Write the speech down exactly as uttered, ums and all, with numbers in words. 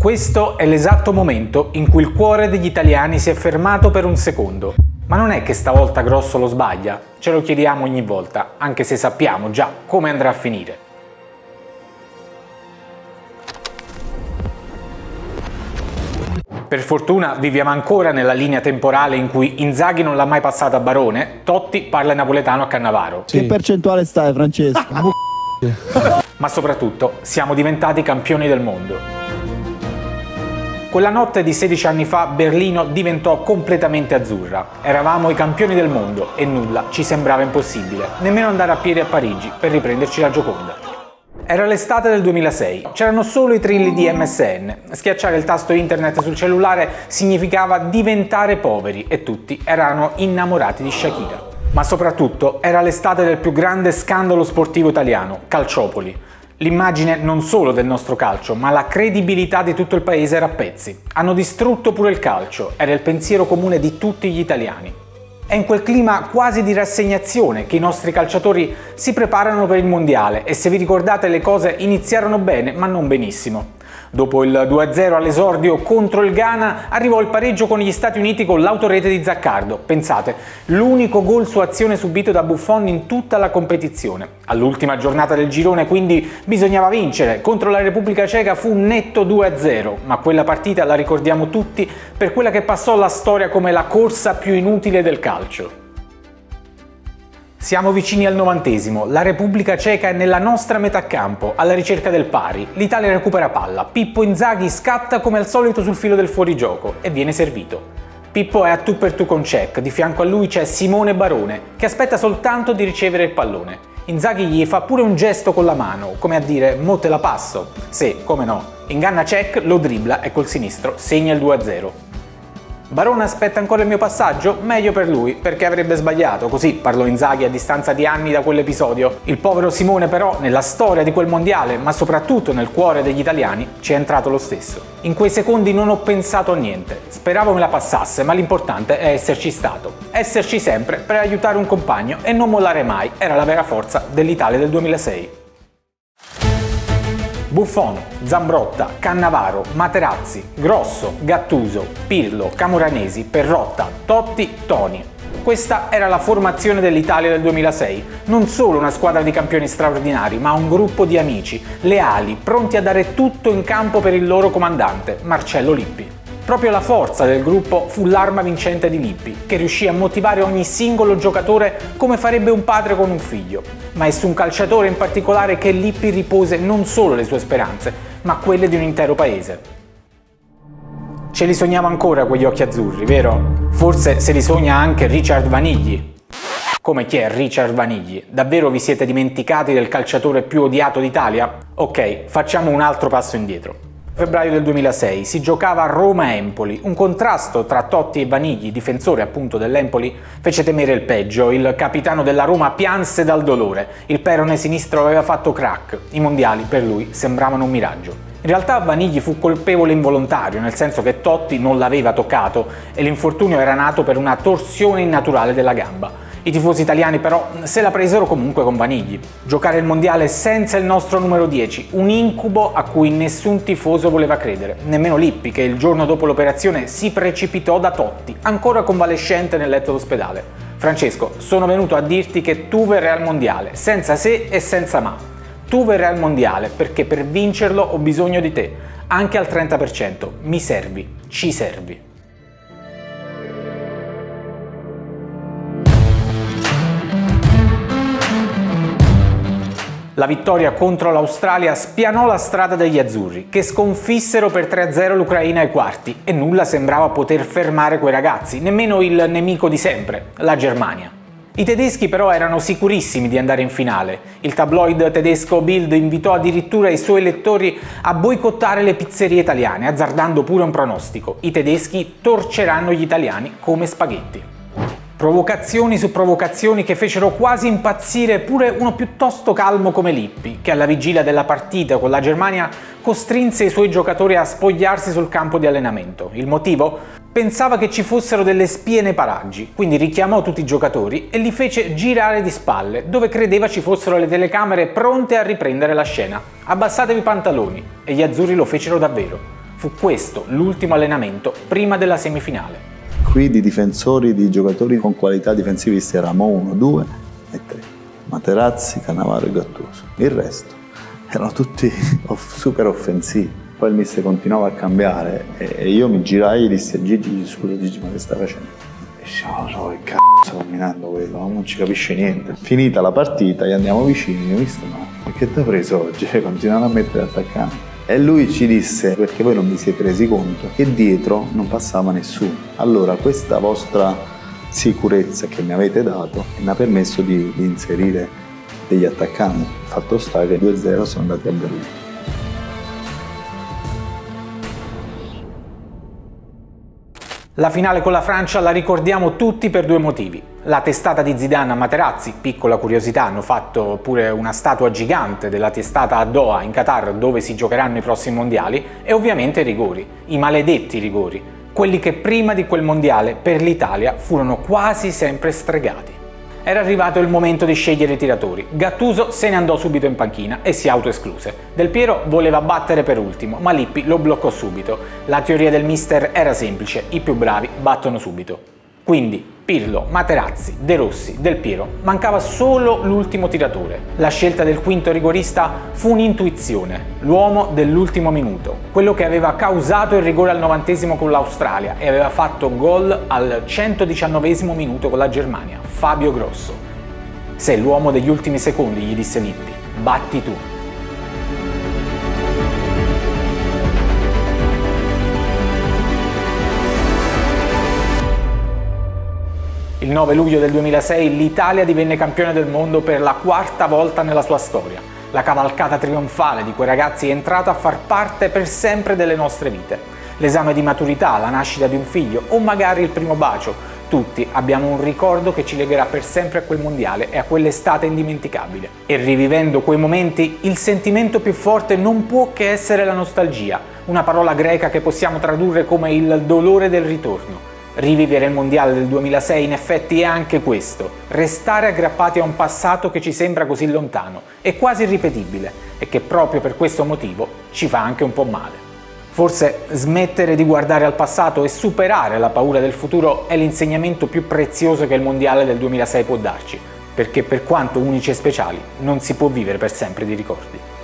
Questo è l'esatto momento in cui il cuore degli italiani si è fermato per un secondo. Ma non è che stavolta Grosso lo sbaglia? Ce lo chiediamo ogni volta, anche se sappiamo già come andrà a finire. Per fortuna viviamo ancora nella linea temporale in cui Inzaghi non l'ha mai passata a Barone, Totti parla napoletano a Cannavaro. Sì. Che percentuale stai, Francesco? Ma soprattutto siamo diventati campioni del mondo. Quella notte di sedici anni fa Berlino diventò completamente azzurra. Eravamo i campioni del mondo e nulla ci sembrava impossibile, nemmeno andare a piedi a Parigi per riprenderci la Gioconda. Era l'estate del duemilasei, c'erano solo i trilli di M S N, schiacciare il tasto internet sul cellulare significava diventare poveri e tutti erano innamorati di Shakira. Ma soprattutto era l'estate del più grande scandalo sportivo italiano, Calciopoli. L'immagine non solo del nostro calcio, ma la credibilità di tutto il paese era a pezzi. Hanno distrutto pure il calcio, era il pensiero comune di tutti gli italiani. È in quel clima quasi di rassegnazione che i nostri calciatori si preparano per il mondiale e, se vi ricordate, le cose iniziarono bene ma non benissimo. Dopo il due a zero all'esordio contro il Ghana arrivò il pareggio con gli Stati Uniti con l'autorete di Zaccardo. Pensate, l'unico gol su azione subito da Buffon in tutta la competizione. All'ultima giornata del girone quindi bisognava vincere. Contro la Repubblica Ceca fu un netto due a zero, ma quella partita la ricordiamo tutti per quella che passò alla storia come la corsa più inutile del calcio. Siamo vicini al novantesimo, la Repubblica Ceca è nella nostra metà campo, alla ricerca del pari. L'Italia recupera palla, Pippo Inzaghi scatta come al solito sul filo del fuorigioco e viene servito. Pippo è a tu per tu con Cech, di fianco a lui c'è Simone Barone, che aspetta soltanto di ricevere il pallone. Inzaghi gli fa pure un gesto con la mano, come a dire "mo te la passo". Sì, come no. Inganna Cech, lo dribbla e col sinistro segna il due a zero. Barone aspetta ancora il mio passaggio? Meglio per lui, perché avrebbe sbagliato, così parlò Inzaghi a distanza di anni da quell'episodio. Il povero Simone però, nella storia di quel mondiale, ma soprattutto nel cuore degli italiani, ci è entrato lo stesso. In quei secondi non ho pensato a niente, speravo me la passasse, ma l'importante è esserci stato. Esserci sempre per aiutare un compagno e non mollare mai, era la vera forza dell'Italia del duemilasei. Buffon, Zambrotta, Cannavaro, Materazzi, Grosso, Gattuso, Pirlo, Camoranesi, Perrotta, Totti, Toni. Questa era la formazione dell'Italia del duemilasei, non solo una squadra di campioni straordinari, ma un gruppo di amici, leali, pronti a dare tutto in campo per il loro comandante, Marcello Lippi. Proprio la forza del gruppo fu l'arma vincente di Lippi, che riuscì a motivare ogni singolo giocatore come farebbe un padre con un figlio. Ma è su un calciatore in particolare che Lippi ripose non solo le sue speranze, ma quelle di un intero paese. Ce li sogniamo ancora quegli occhi azzurri, vero? Forse se li sogna anche Richard Vanigli. Come chi è Richard Vanigli? Davvero vi siete dimenticati del calciatore più odiato d'Italia? Ok, facciamo un altro passo indietro. Febbraio del duemilasei si giocava a Roma-Empoli, un contrasto tra Totti e Vanigli, difensore appunto dell'Empoli, fece temere il peggio, il capitano della Roma pianse dal dolore, il perone sinistro aveva fatto crack, i mondiali per lui sembravano un miraggio. In realtà Vanigli fu colpevole involontario, nel senso che Totti non l'aveva toccato e l'infortunio era nato per una torsione innaturale della gamba. I tifosi italiani però se la presero comunque con Vanigli. Giocare il mondiale senza il nostro numero dieci, un incubo a cui nessun tifoso voleva credere, nemmeno Lippi che il giorno dopo l'operazione si precipitò da Totti, ancora convalescente nel letto d'ospedale. Francesco, sono venuto a dirti che tu verrai al mondiale, senza se e senza ma. Tu verrai al mondiale perché per vincerlo ho bisogno di te, anche al trenta per cento. Mi servi, ci servi. La vittoria contro l'Australia spianò la strada degli azzurri, che sconfissero per tre a zero l'Ucraina ai quarti e nulla sembrava poter fermare quei ragazzi, nemmeno il nemico di sempre, la Germania. I tedeschi però erano sicurissimi di andare in finale. Il tabloid tedesco Bild invitò addirittura i suoi lettori a boicottare le pizzerie italiane, azzardando pure un pronostico: i tedeschi torceranno gli italiani come spaghetti. Provocazioni su provocazioni che fecero quasi impazzire pure uno piuttosto calmo come Lippi, che alla vigilia della partita con la Germania costrinse i suoi giocatori a spogliarsi sul campo di allenamento. Il motivo? Pensava che ci fossero delle spie nei paraggi, quindi richiamò tutti i giocatori e li fece girare di spalle, dove credeva ci fossero le telecamere pronte a riprendere la scena. Abbassatevi i pantaloni, e gli azzurri lo fecero davvero. Fu questo l'ultimo allenamento prima della semifinale. Qui di difensori, di giocatori con qualità difensivisti eravamo uno, due e tre. Materazzi, Cannavaro e Gattuso. Il resto erano tutti off- super offensivi. Poi il mister continuava a cambiare e io mi girai e dissi a Gigi: scusa Gigi, ma che stai facendo? E dice: no, so, che cazzo sta combinando quello, non ci capisce niente. Finita la partita, gli andiamo vicini, io mister, ma perché ti ha preso oggi? Continuano a mettere attaccanti. E lui ci disse: perché voi non vi siete resi conto che dietro non passava nessuno. Allora questa vostra sicurezza che mi avete dato mi ha permesso di, di inserire degli attaccanti. Fatto sta che due a zero sono andati a Berlino. La finale con la Francia la ricordiamo tutti per due motivi. La testata di Zidane a Materazzi, piccola curiosità, hanno fatto pure una statua gigante della testata a Doha in Qatar, dove si giocheranno i prossimi mondiali, e ovviamente i rigori, i maledetti rigori, quelli che prima di quel mondiale per l'Italia furono quasi sempre stregati. Era arrivato il momento di scegliere i tiratori. Gattuso se ne andò subito in panchina e si autoescluse. Del Piero voleva battere per ultimo, ma Lippi lo bloccò subito. La teoria del mister era semplice: i più bravi battono subito. Quindi Pirlo, Materazzi, De Rossi, Del Piero, mancava solo l'ultimo tiratore. La scelta del quinto rigorista fu un'intuizione, l'uomo dell'ultimo minuto, quello che aveva causato il rigore al novantesimo con l'Australia e aveva fatto gol al centodiciannovesimo minuto con la Germania, Fabio Grosso. Sei l'uomo degli ultimi secondi, gli disse Lippi, batti tu. Il nove luglio del duemilasei l'Italia divenne campione del mondo per la quarta volta nella sua storia. La cavalcata trionfale di quei ragazzi è entrata a far parte per sempre delle nostre vite. L'esame di maturità, la nascita di un figlio o magari il primo bacio. Tutti abbiamo un ricordo che ci legherà per sempre a quel mondiale e a quell'estate indimenticabile. E rivivendo quei momenti, il sentimento più forte non può che essere la nostalgia, una parola greca che possiamo tradurre come il dolore del ritorno. Rivivere il mondiale del duemilasei in effetti è anche questo, restare aggrappati a un passato che ci sembra così lontano e quasi irripetibile e che proprio per questo motivo ci fa anche un po' male. Forse smettere di guardare al passato e superare la paura del futuro è l'insegnamento più prezioso che il mondiale del duemilasei può darci, perché per quanto unici e speciali non si può vivere per sempre di ricordi.